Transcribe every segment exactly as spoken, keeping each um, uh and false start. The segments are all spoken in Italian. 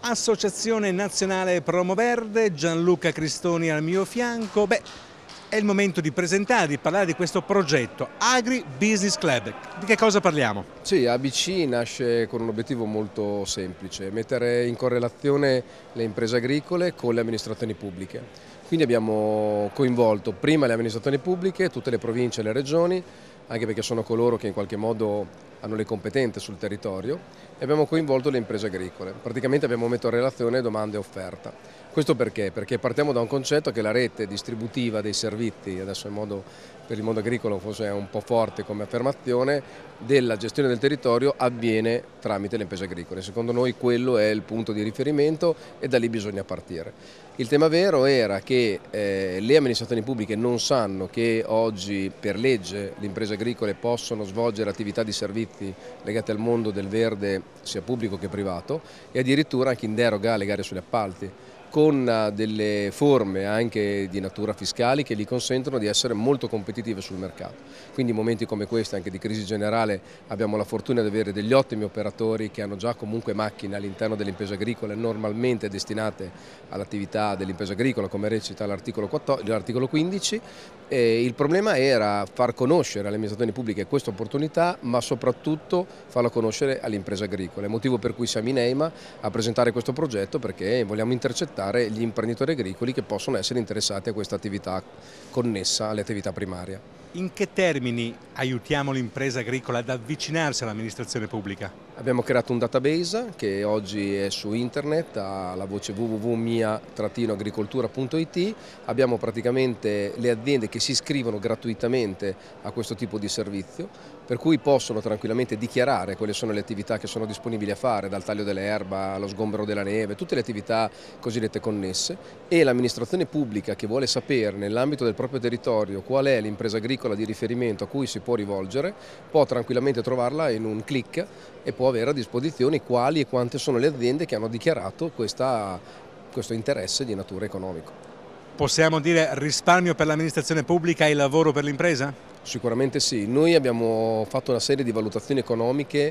Associazione Nazionale Promoverde, Gianluca Cristoni al mio fianco. Beh, è il momento di presentare, di parlare di questo progetto Agri Business Club. Di che cosa parliamo? Sì, A B C nasce con un obiettivo molto semplice: mettere in correlazione le imprese agricole con le amministrazioni pubbliche. Quindi abbiamo coinvolto prima le amministrazioni pubbliche, tutte le province e le regioni, anche perché sono coloro che in qualche modo hanno le competenze sul territorio, e abbiamo coinvolto le imprese agricole. Praticamente abbiamo messo in relazione domanda e offerta. Questo perché? Perché partiamo da un concetto che la rete distributiva dei servizi, adesso in modo, per il mondo agricolo forse è un po' forte come affermazione, della gestione del territorio avviene tramite le imprese agricole. Secondo noi quello è il punto di riferimento e da lì bisogna partire. Il tema vero era che eh, le amministrazioni pubbliche non sanno che oggi per legge le imprese agricole possono svolgere attività di servizi legate al mondo del verde sia pubblico che privato, e addirittura anche in deroga alle gare sugli appalti, con delle forme anche di natura fiscali che gli consentono di essere molto competitive sul mercato. Quindi in momenti come questi, anche di crisi generale, abbiamo la fortuna di avere degli ottimi operatori che hanno già comunque macchine all'interno delle imprese agricole normalmente destinate all'attività dell'impresa agricola, come recita l'articolo quindici. E il problema era far conoscere alle amministrazioni pubbliche questa opportunità, ma soprattutto farla conoscere alle imprese agricole, motivo per cui siamo in EIMA a presentare questo progetto, perché vogliamo intercettare gli imprenditori agricoli che possono essere interessati a questa attività connessa alle attività primarie. In che termini aiutiamo l'impresa agricola ad avvicinarsi all'amministrazione pubblica? Abbiamo creato un database che oggi è su internet, alla voce w w w punto mia agricoltura punto i t. Abbiamo praticamente le aziende che si iscrivono gratuitamente a questo tipo di servizio, per cui possono tranquillamente dichiarare quali sono le attività che sono disponibili a fare, dal taglio dell'erba allo sgombero della neve, tutte le attività cosiddette connesse, e l'amministrazione pubblica che vuole sapere nell'ambito del proprio territorio qual è l'impresa agricola di riferimento a cui si può rivolgere, può tranquillamente trovarla in un click e può avere a disposizione quali e quante sono le aziende che hanno dichiarato questa, questo interesse di natura economica. Possiamo dire risparmio per l'amministrazione pubblica e lavoro per l'impresa? Sicuramente sì. Noi abbiamo fatto una serie di valutazioni economiche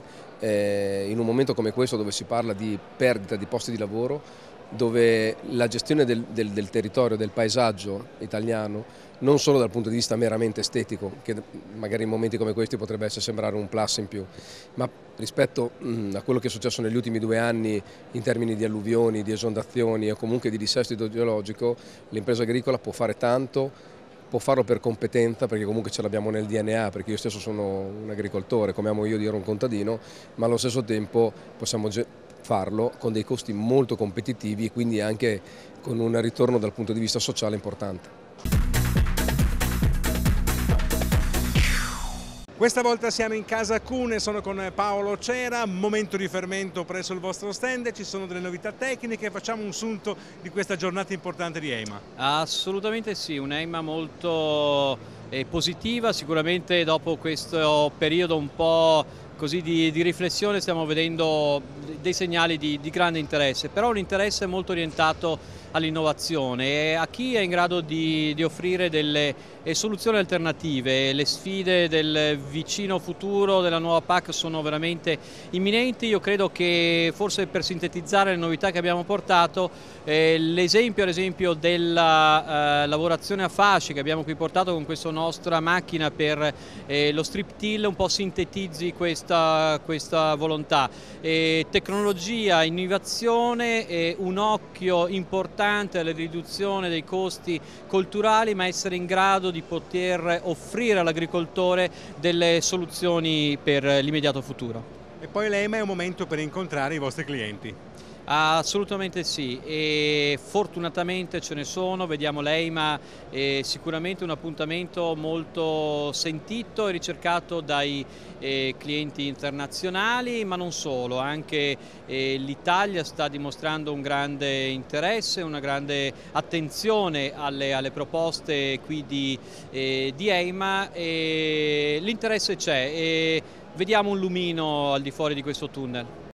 eh, in un momento come questo, dove si parla di perdita di posti di lavoro, dove la gestione del, del, del territorio, del paesaggio italiano, non solo dal punto di vista meramente estetico, che magari in momenti come questi potrebbe essere sembrare un plus in più, ma rispetto mh, a quello che è successo negli ultimi due anni in termini di alluvioni, di esondazioni o comunque di dissesto idrogeologico, l'impresa agricola può fare tanto, può farlo per competenza, perché comunque ce l'abbiamo nel D N A, perché io stesso sono un agricoltore, come amo io dire un contadino, ma allo stesso tempo possiamo farlo con dei costi molto competitivi e quindi anche con un ritorno dal punto di vista sociale importante. Questa volta siamo in casa Cune, sono con Paolo Cera, momento di fermento presso il vostro stand, ci sono delle novità tecniche, facciamo un sunto di questa giornata importante di EIMA. Assolutamente sì, un'EIMA molto eh, positiva, sicuramente dopo questo periodo un po' così di, di riflessione stiamo vedendo dei segnali di, di grande interesse, però un interesse molto orientato all'innovazione e a chi è in grado di, di offrire delle soluzioni alternative. Le sfide del vicino futuro della nuova P A C sono veramente imminenti. Io credo che, forse per sintetizzare le novità che abbiamo portato, eh, l'esempio ad esempio della eh, lavorazione a fasce che abbiamo qui portato con questa nostra macchina per eh, lo strip till un po' sintetizzi questa, questa volontà. Eh, tecnologia, innovazione, eh, un occhio importante alla riduzione dei costi colturali, ma essere in grado di poter offrire all'agricoltore delle soluzioni per l'immediato futuro. E poi l'EIMA è un momento per incontrare i vostri clienti. Assolutamente sì, e fortunatamente ce ne sono. Vediamo l'EIMA è sicuramente un appuntamento molto sentito e ricercato dai eh, clienti internazionali, ma non solo, anche eh, l'Italia sta dimostrando un grande interesse, una grande attenzione alle, alle proposte qui di, eh, di EIMA, e l'interesse c'è e vediamo un lumino al di fuori di questo tunnel.